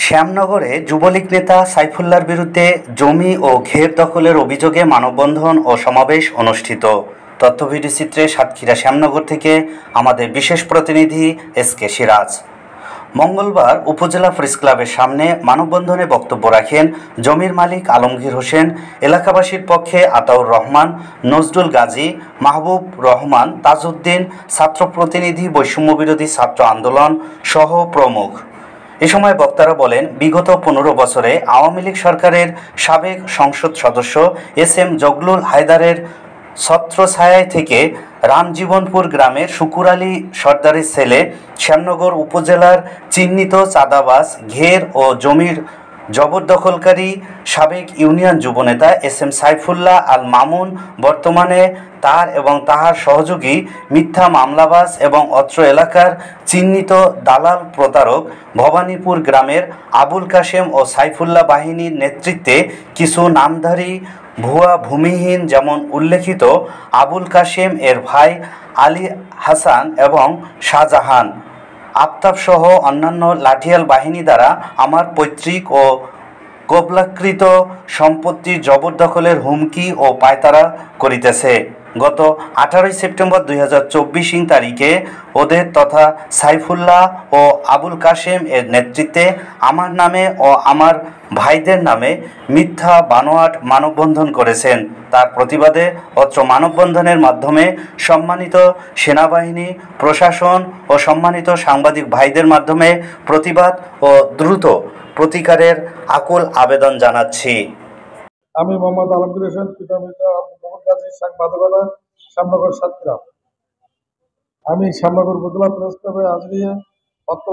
শ্যামনগরে যুবলীগ নেতা সাইফুল্লাহর বিরুদ্ধে জমি ও ঘের দখলের অভিযোগে মানববন্ধন ও সমাবেশ অনুষ্ঠিত। তথ্যভিডিও চিত্রে সাতক্ষীরা শ্যামনগর থেকে আমাদের বিশেষ প্রতিনিধি এসকে সিরাজ। মঙ্গলবার উপজেলা প্রেস ক্লাবের সামনে মানববন্ধনে বক্তব্য রাখেন জমির মালিক আলমগীর হোসেন, এলাকাবাসীর পক্ষে আতাউর রহমান, নজরুল গাজী, মাহবুব রহমান, তাজউদ্দিন, ছাত্র প্রতিনিধি, বৈষম্যবিরোধী ছাত্র আন্দোলন সহ প্রমুখ। এ সময় বক্তারা বলেন, বিগত 15 বছরে আওয়ামী লীগ সরকারের সাবেক সংসদ সদস্য এস.এম. জগলুল হায়দারের ছত্রছায়ায় থেকে রামজীবনপুর গ্রামের শুকুর আলী সর্দারের ছেলে, শ্যামনগর উপজেলার চিহ্নিত চাঁদাবাজ, ঘের ও জমির জবরদখলকারী সাবেক ইউনিয়ন যুবনেতা এস.এম. সাইফুল্লাহ আল মামুন বর্তমানে তার এবং তাহার সহযোগী মিথ্যা মামলাবাজ এবং অত্র এলাকার চিহ্নিত দালাল প্রতারক ভবানীপুর গ্রামের আবুল কাশেম ও সাইফুল্লাহ বাহিনীর নেতৃত্বে কিছু নামধারী ভুয়া ভূমিহীন, যেমন উল্লেখিত আবুল কাশেম এর ভাই আলী হাসান এবং শাহজাহান আফতাব সহ অন্যান্য লাঠিয়াল বাহিনী দ্বারা আমার পৈতৃক ও কবলাকৃত সম্পত্তি জবরদখলের হুমকি ও পায়তারা করিতেছে। গত 18 সেপ্টেম্বর 2024 তারিখে ওদের তথা সাইফুল্লাহ ও আবুল কাশেম এর নেতৃত্বে আমার নামে ও আমার ভাইদের নামে মিথ্যা বানোয়াট মানববন্ধন করেছেন। তার প্রতিবাদে অত্র মানববন্ধনের মাধ্যমে সম্মানিত সেনাবাহিনী, প্রশাসন ও সম্মানিত সাংবাদিক ভাইদের মাধ্যমে প্রতিবাদ ও দ্রুত প্রতিকারের আকুল আবেদন জানাচ্ছি। আমি মোহাম্মদ আলমগীর হোসেন, সাংবাদিকতা, শ্যামনগর সাতক্ষীরা। আমি শ্যামনগর উপজেলা প্রেস ক্লাবে আজকে পত্র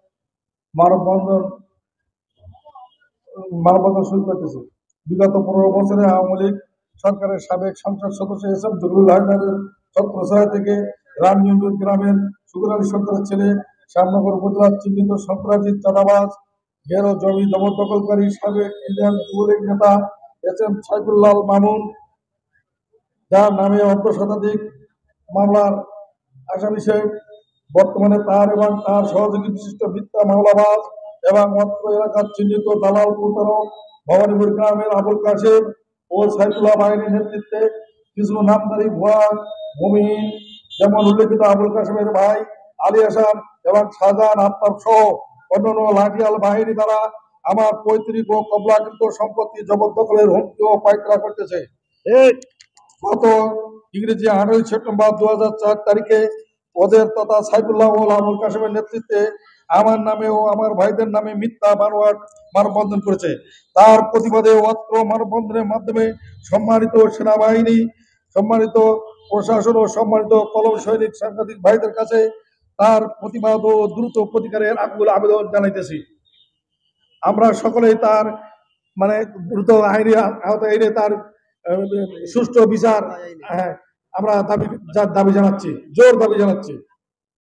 মানববন্ধন শুরু করতেছি। বিগত 15 বছরে আওয়ামী লীগ সরকারের সাবেক সংসদ সদস্য এস.এম. জগলুল হায়দারের ছত্রছায়া থেকে রামজীবনপুর গ্রামের শুকুর আলী সরদারের ছেলে, শ্যামনগর উপজেলার চিহ্নিত সন্ত্রাসী চাঁদাবাজ, ঘের ও জমি জবরদখলকারী সাবেক ইউনিয়ন যুবলীগ নেতা এস.এম. সাইফুল্লাহ আল মামুন, যার নামে অর্ধশতাধিক মামলার আসামি সে, বর্তমানে তার এবং তার সহযোগী বিশিষ্ট মিথ্যা মামলাবাজ এবং অত্র এলাকার চিহ্নিত দালাল প্রতারক ভবানীপুর গ্রামের আবুল কাশেম ও সাইফুল্লাহ বাহিনীর নেতৃত্বে কিছু নামধারী ভুয়া ভূমিহীন, যেমন উল্লেখিত আবুল কাশেমের ভাই আলী হাসান এবং শাহজাহান আফতাব সহ অন্যান্য লাঠিয়াল বাহিনী দ্বারা আমার পৈতৃক ও কবলাকৃত সম্পত্তি জবরদখলের হুমকি ও পায়তারা করতেছে। গত ইংরেজি 18 সেপ্টেম্বর 2004 তারিখে ওদের তথা সাইফুল্লাহ ও আবুল কাশেমের নেতৃত্বে আমার নামে ও আমার ভাইদের নামে মিথ্যা বানোয়াট মানববন্ধন করেছে। তার প্রতিবাদে অত্র মানববন্ধনের মাধ্যমে সম্মানিত সেনাবাহিনী, সম্মানিত প্রশাসন ও সম্মানিত কলম সৈনিক সাংবাদিক ভাইদের কাছে তার প্রতিবাদ ও দ্রুত প্রতিকারের আকুল আবেদন জানাইতেছি। আমরা সকলেই তার দ্রুত আইনি আওতায় এনে তার সুষ্ঠু বিচার আমরা দাবি জানাচ্ছি, জোর দাবি জানাচ্ছি।